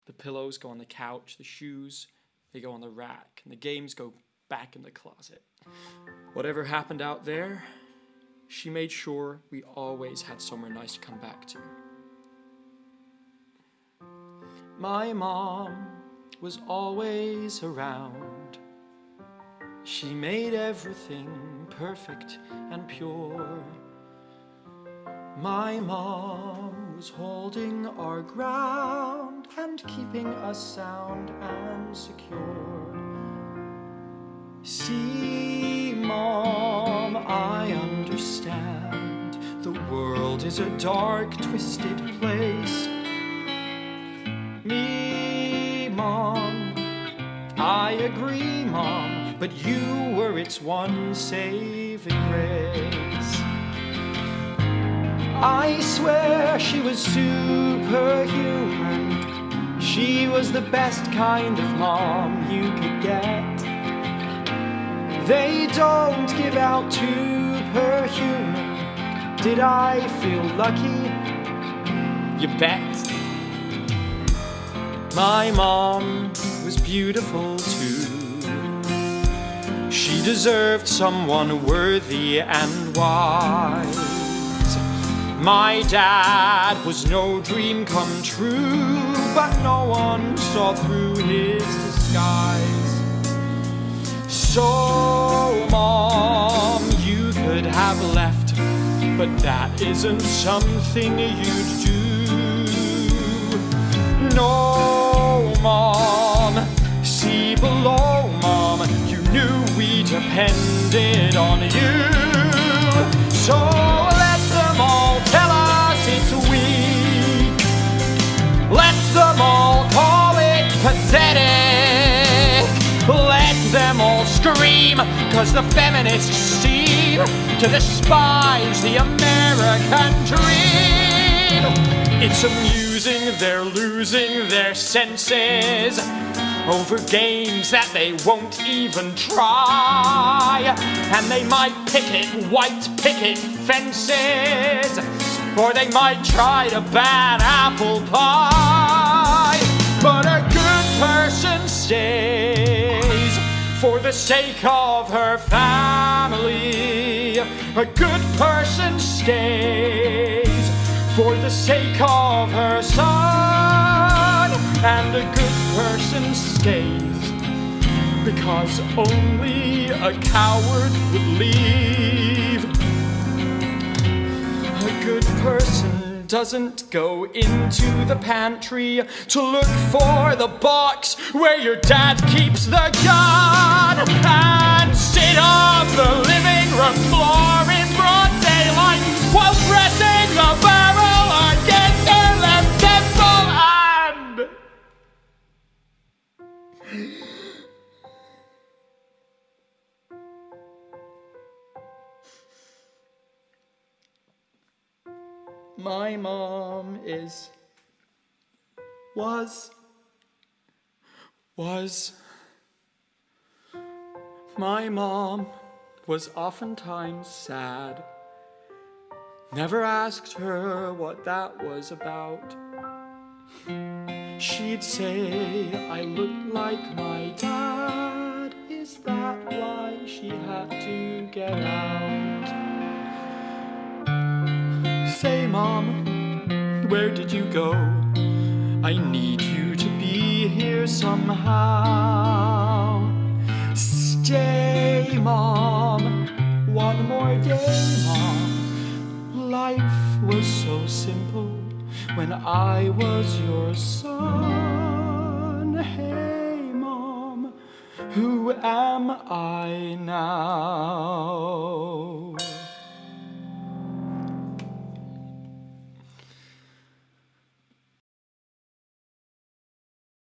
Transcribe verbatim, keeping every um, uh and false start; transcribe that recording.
The pillows go on the couch, the shoes, they go on the rack, and the games go back in the closet. Whatever happened out there, she made sure we always had somewhere nice to come back to. My mom was always around. She made everything perfect and pure. My mom was holding our ground and keeping us sound and secure. See, Mom, I understand. The world is a dark, twisted place. Me, Mom, I agree, Mom, but you were its one saving grace. I swear she was superhuman. She was the best kind of mom you could get. They don't give out superhuman. Did I feel lucky? You bet. My mom was beautiful too. She deserved someone worthy and wise. My dad was no dream come true, but no one saw through his disguise. So, Mom, you could have left, but that isn't something you'd do. No, Mom, see below, Mom, you knew we depended on you. So let them all tell us it's weak. Let them all call it pathetic. Let them all scream, cause the feminists seem to despise the American dream. It's amusing they're losing their senses over games that they won't even try. And they might picket white picket fences, or they might try to ban apple pie. But a good person stays for the sake of her family. A good person stays for the sake of her son. And a good person stays because only a coward would leave. A good person doesn't go into the pantry to look for the box where your dad keeps the gun, and sit on the living room floor in broad daylight while pressing the barrel against her left temple. And my mom is, was, was, my mom was oftentimes sad. Never asked her what that was about. She'd say, I look like my dad. Is that why she had to get out? Say, Mom, where did you go? I need you to be here somehow. Stay, Mom, one more day, Mom. Life was so simple when I was your son. Hey, Mom, who am I now?